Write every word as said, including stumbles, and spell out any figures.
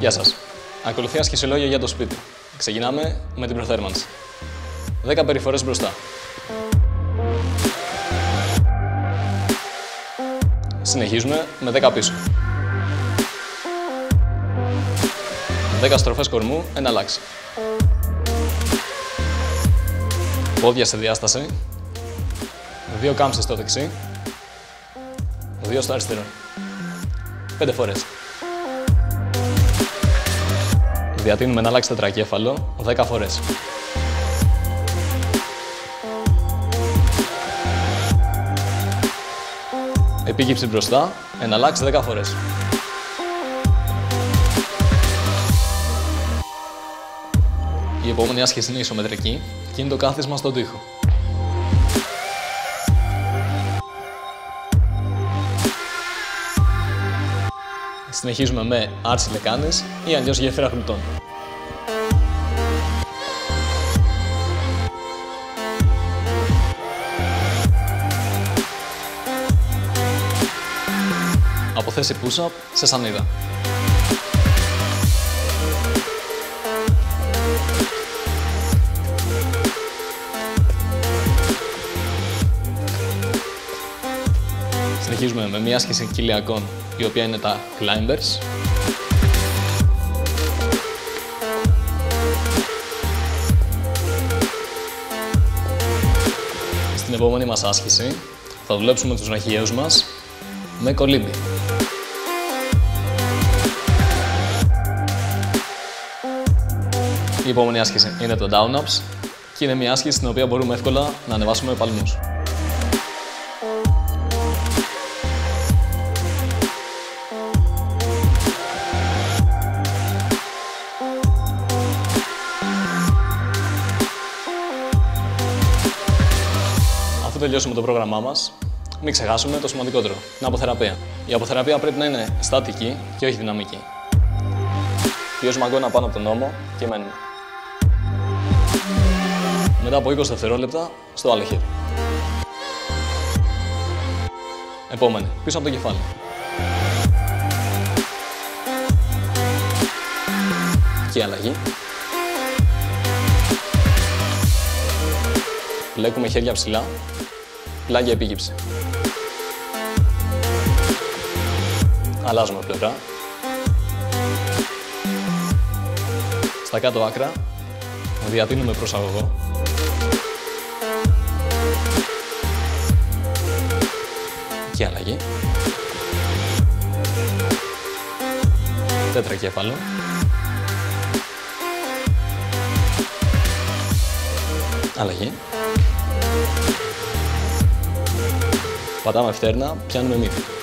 Γεια σας. Ακολουθεί ασκησιολόγια για το σπίτι. Ξεκινάμε με την προθέρμανση. δέκα περιφορές μπροστά. Συνεχίζουμε με δέκα πίσω. δέκα στροφές κορμού, εναλλάξει. Πόδια σε διάσταση. δύο κάμψεις στο δεξί. δύο στο αριστερό. πέντε φορές. Διατείνουμε εναλλάξει τετρακέφαλο, δέκα φορές. Επίκυψη μπροστά, εναλλάξει δέκα φορές. Η επόμενη άσκηση είναι ισομετρική και είναι το κάθισμα στον τοίχο. Συνεχίζουμε με άρση λεκάνης ή αλλιώς γέφυρα γλουτών. Από θέση push-up σε σανίδα. Συνεχίζουμε με μια άσκηση κοιλιακών, η οποία είναι τα climbers. Στην επόμενη μας άσκηση θα δουλέψουμε τους ραχιαίους μας με κολύμπι. Η επόμενη άσκηση είναι το down ups και είναι μια άσκηση στην οποία μπορούμε εύκολα να ανεβάσουμε παλμούς. Αφού τελειώσουμε το πρόγραμμά μας, μην ξεχάσουμε το σημαντικότερο, την αποθεραπεία. Η αποθεραπεία πρέπει να είναι στατική και όχι δυναμική. Πιέζουμε αγκώνα πάνω από τον ώμο και μένουμε. Μετά από είκοσι δευτερόλεπτα, στο άλλο χέρι. Επόμενη, πίσω από το κεφάλι. Και αλλαγή. Πλέκουμε χέρια ψηλά. Πλάγια επίκυψη. Αλλάζουμε πλευρά. Στα κάτω άκρα διατείνουμε προσαγωγό. Και αλλαγή. Τέτρακέφαλο. Αλλαγή. Πατάμε φτέρνα, πιάνουμε μύτη.